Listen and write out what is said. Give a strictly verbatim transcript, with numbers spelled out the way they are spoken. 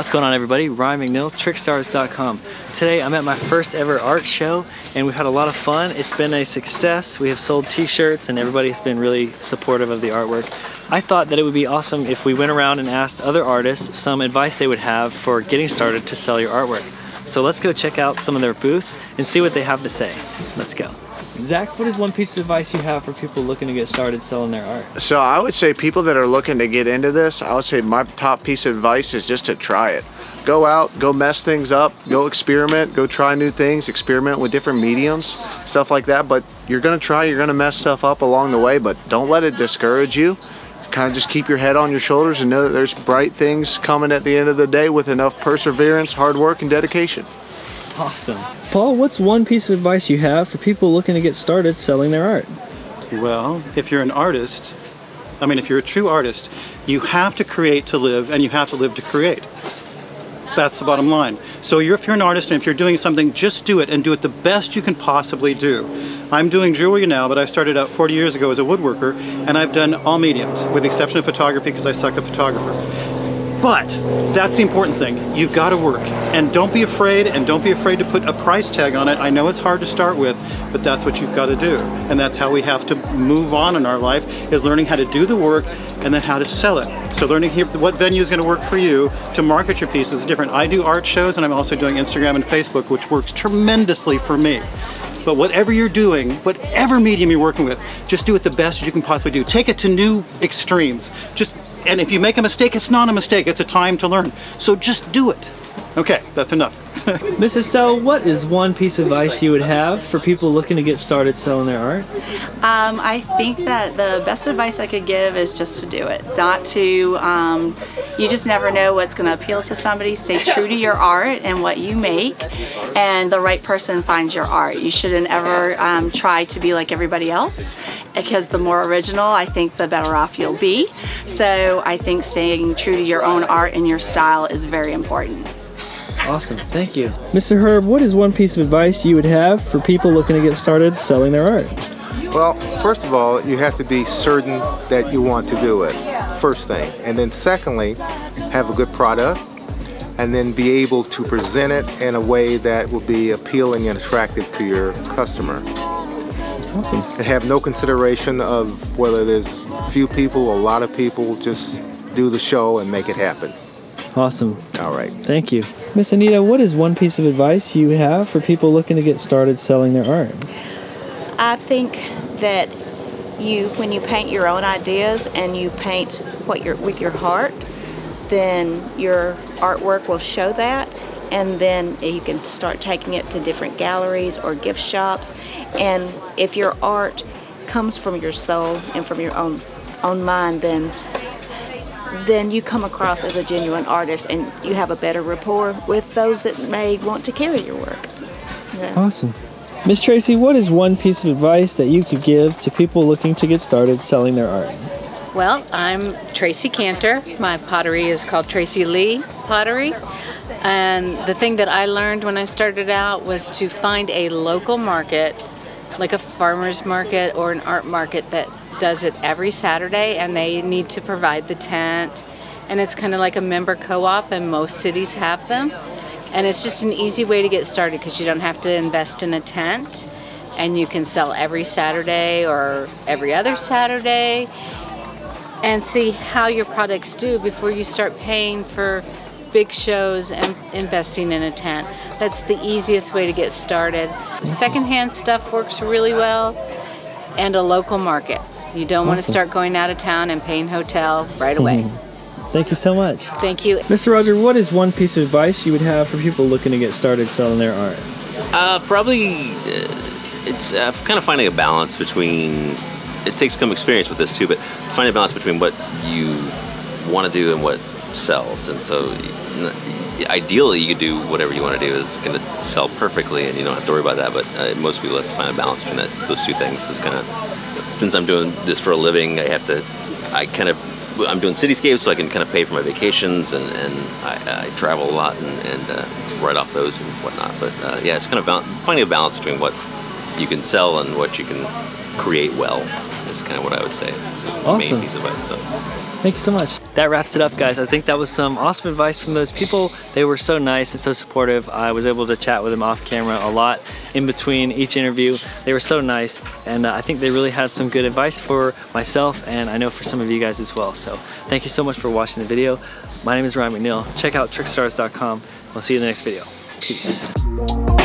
What's going on, everybody? Ryan McNeil, Trickstars dot com. Today I'm at my first ever art show and we've had a lot of fun. It's been a success. We have sold t-shirts and everybody's been really supportive of the artwork. I thought that it would be awesome if we went around and asked other artists some advice they would have for getting started to sell your artwork. So let's go check out some of their booths and see what they have to say. Let's go. Zach, what is one piece of advice you have for people looking to get started selling their art? So I would say people that are looking to get into this, I would say my top piece of advice is just to try it. Go out, go mess things up, go experiment, go try new things, experiment with different mediums, stuff like that. But you're gonna try, you're gonna mess stuff up along the way, but don't let it discourage you. Kind of just keep your head on your shoulders and know that there's bright things coming at the end of the day with enough perseverance, hard work, and dedication. Awesome. Paul, what's one piece of advice you have for people looking to get started selling their art? Well, if you're an artist, I mean, if you're a true artist, you have to create to live and you have to live to create. That's the bottom line. So you're, if you're an artist and if you're doing something, just do it and do it the best you can possibly do. I'm doing jewelry now, but I started out forty years ago as a woodworker and I've done all mediums with the exception of photography because I suck at photographer. But that's the important thing. You've got to work and don't be afraid and don't be afraid to put a price tag on it. I know it's hard to start with, but that's what you've got to do. And that's how we have to move on in our life, is learning how to do the work and then how to sell it. So learning here what venue is going to work for you to market your piece is different. I do art shows and I'm also doing Instagram and Facebook, which works tremendously for me. But whatever you're doing, whatever medium you're working with, just do it the best you can possibly do. Take it to new extremes. Just And if you make a mistake, it's not a mistake, it's a time to learn. So just do it. Okay, that's enough. Miss Estelle, what is one piece of advice you would have for people looking to get started selling their art? Um, I think that the best advice I could give is just to do it. Not to, um, you just never know what's going to appeal to somebody. Stay true to your art and what you make, and the right person finds your art. You shouldn't ever um, try to be like everybody else, because the more original, I think, the better off you'll be. So I think staying true to your own art and your style is very important. Awesome, thank you. Mister Herb, what is one piece of advice you would have for people looking to get started selling their art? Well, first of all, you have to be certain that you want to do it, first thing. And then secondly, have a good product, and then be able to present it in a way that will be appealing and attractive to your customer. Awesome. And have no consideration of whether there's few people or a lot of people. Just do the show and make it happen. Awesome. All right. Thank you. Miss Anita, what is one piece of advice you have for people looking to get started selling their art? I think that you, when you paint your own ideas and you paint what you're with your heart, then your artwork will show that, and then you can start taking it to different galleries or gift shops. And if your art comes from your soul and from your own own mind, then then you come across as a genuine artist and you have a better rapport with those that may want to carry your work. Yeah. Awesome. Miss Tracy, what is one piece of advice that you could give to people looking to get started selling their art? Well, I'm Tracy Cantor. My pottery is called Tracy Lee Pottery. And the thing that I learned when I started out was to find a local market, like a farmer's market or an art market that does it every Saturday, and they need to provide the tent, and it's kind of like a member co-op, and most cities have them, and it's just an easy way to get started because you don't have to invest in a tent, and you can sell every Saturday or every other Saturday and see how your products do before you start paying for big shows and investing in a tent. That's the easiest way to get started. Secondhand stuff works really well, and a local market. You don't awesome. want to start going out of town and paying hotel right away. Thank you so much. Thank you. Mister Roger, what is one piece of advice you would have for people looking to get started selling their art? Uh, probably, uh, it's uh, kind of finding a balance between, it takes some experience with this too, but finding a balance between what you want to do and what sells. And so ideally you could do whatever you want to do is going to sell perfectly and you don't have to worry about that, but uh, most people have to find a balance between that, those two things. Is kind of, since I'm doing this for a living, I have to, I kind of, I'm doing cityscapes so I can kind of pay for my vacations, and, and I, I travel a lot and, and uh, write off those and whatnot. But uh, yeah, it's kind of finding a balance between what you can sell and what you can create well is kind of what I would say. Awesome. Main piece of advice. But. Thank you so much. That wraps it up, guys. I think that was some awesome advice from those people. They were so nice and so supportive. I was able to chat with them off camera a lot in between each interview. They were so nice, and uh, I think they really had some good advice for myself, and I know for some of you guys as well. So thank you so much for watching the video. My name is Ryan McNeil. Check out trickstars dot com. We'll see you in the next video. Peace.